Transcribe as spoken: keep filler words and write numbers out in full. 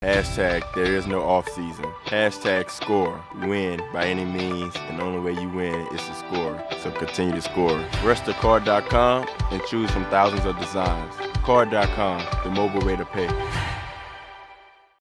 Hashtag there is no off season. Hashtag score. Win by any means, and the only way you win is to score. So continue to score. Rush to card dot com and choose from thousands of designs. card dot com, the mobile way to pay.